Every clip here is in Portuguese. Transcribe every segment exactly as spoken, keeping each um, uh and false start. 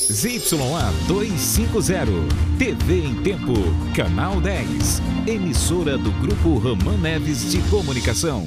Z Y A duzentos e cinquenta, T V em Tempo, Canal dez, emissora do Grupo Ramã Neves de Comunicação.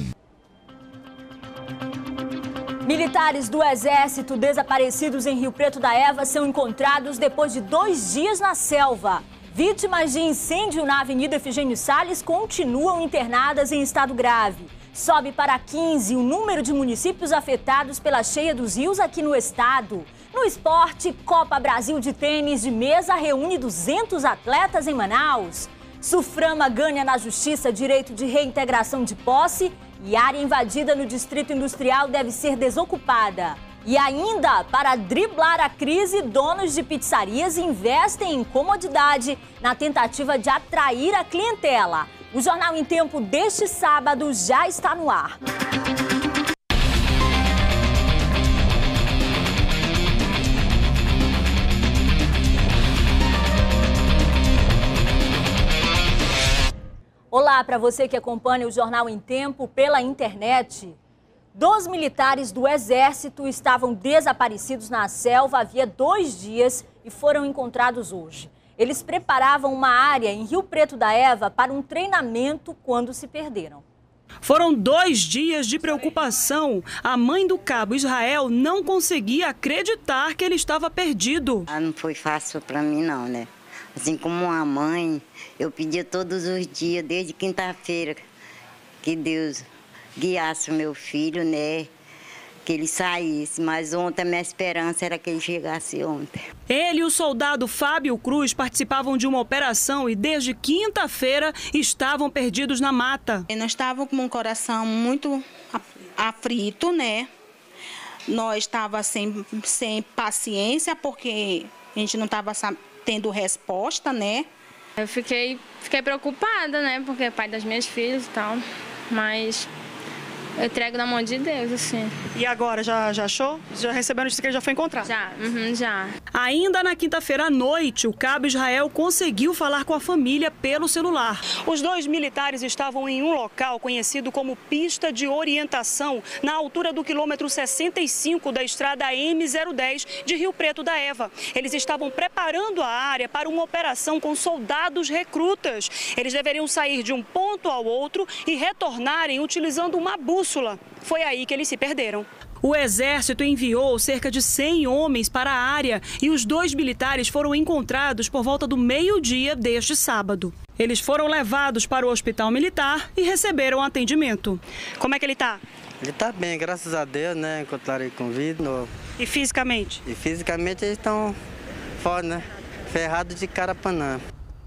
Militares do Exército desaparecidos em Rio Preto da Eva são encontrados depois de dois dias na selva. Vítimas de incêndio na Avenida Efigênio Salles continuam internadas em estado grave. Sobe para quinze o número de municípios afetados pela cheia dos rios aqui no estado. No esporte, Copa Brasil de tênis de mesa reúne duzentos atletas em Manaus. Suframa ganha na Justiça direito de reintegração de posse e área invadida no Distrito Industrial deve ser desocupada. E ainda, para driblar a crise, donos de pizzarias investem em comodidade na tentativa de atrair a clientela. O Jornal em Tempo deste sábado já está no ar. Olá para você que acompanha o Jornal em Tempo pela internet. Dois militares do Exército estavam desaparecidos na selva havia dois dias e foram encontrados hoje. Eles preparavam uma área em Rio Preto da Eva para um treinamento quando se perderam. Foram dois dias de preocupação. A mãe do cabo Israel não conseguia acreditar que ele estava perdido. Ah, não foi fácil para mim não, né? Assim como uma mãe, eu pedia todos os dias, desde quinta-feira, que Deus guiasse o meu filho, né? Que ele saísse. Mas ontem a minha esperança era que ele chegasse ontem. Ele e o soldado Fábio Cruz participavam de uma operação e desde quinta-feira estavam perdidos na mata. Nós estávamos com um coração muito aflito, né? Nós estávamos sem, sem paciência porque a gente não estava tendo resposta, né? Eu fiquei, fiquei preocupada, né? Porque é pai das minhas filhas e tal, mas eu entrego na mão de Deus, assim. E agora, já, já achou? Já recebeu a notícia que ele já foi encontrado? Já, uhum, já. Ainda na quinta-feira à noite, o cabo Israel conseguiu falar com a família pelo celular. Os dois militares estavam em um local conhecido como Pista de Orientação, na altura do quilômetro sessenta e cinco da estrada M zero dez de Rio Preto da Eva. Eles estavam preparando a área para uma operação com soldados recrutas. Eles deveriam sair de um ponto ao outro e retornarem utilizando uma bússola. Foi aí que eles se perderam. O Exército enviou cerca de cem homens para a área e os dois militares foram encontrados por volta do meio-dia deste sábado. Eles foram levados para o hospital militar e receberam atendimento. Como é que ele está? Ele está bem, graças a Deus, né? Encontraram ele com vida. No... E fisicamente? E fisicamente eles estão fora, né? Ferrados de carapanã.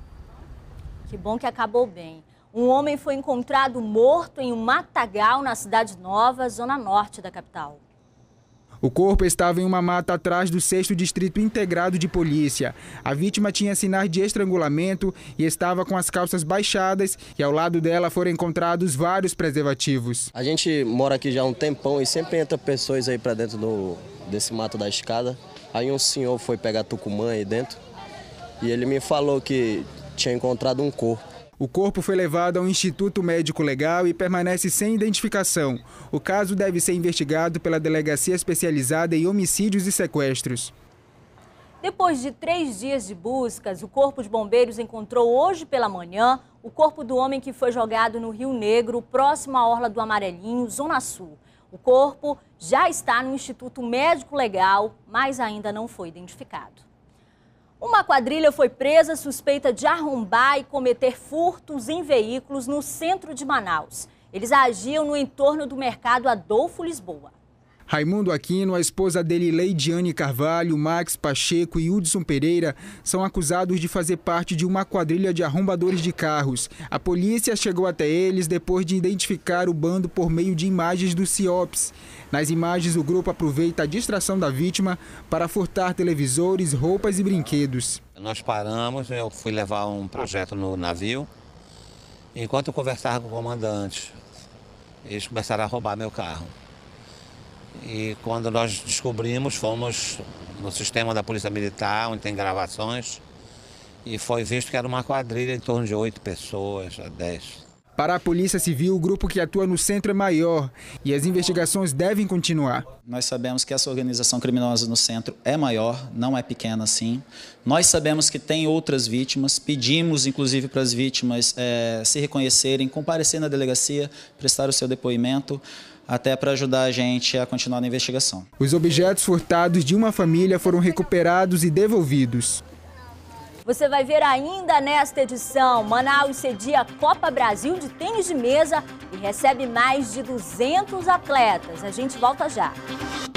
Que bom que acabou bem. Um homem foi encontrado morto em um matagal na Cidade Nova, zona norte da capital. O corpo estava em uma mata atrás do sexto Distrito Integrado de Polícia. A vítima tinha sinais de estrangulamento e estava com as calças baixadas e ao lado dela foram encontrados vários preservativos. A gente mora aqui já há um tempão e sempre entra pessoas aí para dentro do, desse mato da escada. Aí um senhor foi pegar tucumã aí dentro e ele me falou que tinha encontrado um corpo. O corpo foi levado ao Instituto Médico Legal e permanece sem identificação. O caso deve ser investigado pela Delegacia Especializada em Homicídios e Sequestros. Depois de três dias de buscas, o Corpo de Bombeiros encontrou hoje pela manhã o corpo do homem que foi jogado no Rio Negro, próximo à Orla do Amarelinho, Zona Sul. O corpo já está no Instituto Médico Legal, mas ainda não foi identificado. Uma quadrilha foi presa suspeita de arrombar e cometer furtos em veículos no centro de Manaus. Eles agiam no entorno do mercado Adolfo Lisboa. Raimundo Aquino, a esposa dele, Leidiane Carvalho, Max Pacheco e Hudson Pereira, são acusados de fazer parte de uma quadrilha de arrombadores de carros. A polícia chegou até eles depois de identificar o bando por meio de imagens do CIOPS. Nas imagens, o grupo aproveita a distração da vítima para furtar televisores, roupas e brinquedos. Nós paramos, eu fui levar um projeto no navio. Enquanto eu conversava com o comandante, eles começaram a roubar meu carro. E quando nós descobrimos, fomos no sistema da Polícia Militar, onde tem gravações, e foi visto que era uma quadrilha em torno de oito pessoas, a dez. Para a Polícia Civil, o grupo que atua no centro é maior e as investigações devem continuar. Nós sabemos que essa organização criminosa no centro é maior, não é pequena assim. Nós sabemos que tem outras vítimas, pedimos inclusive para as vítimas é, se reconhecerem, comparecer na delegacia, prestar o seu depoimento, até para ajudar a gente a continuar na investigação. Os objetos furtados de uma família foram recuperados e devolvidos. Você vai ver ainda nesta edição, Manaus cedia a Copa Brasil de tênis de mesa e recebe mais de duzentos atletas. A gente volta já.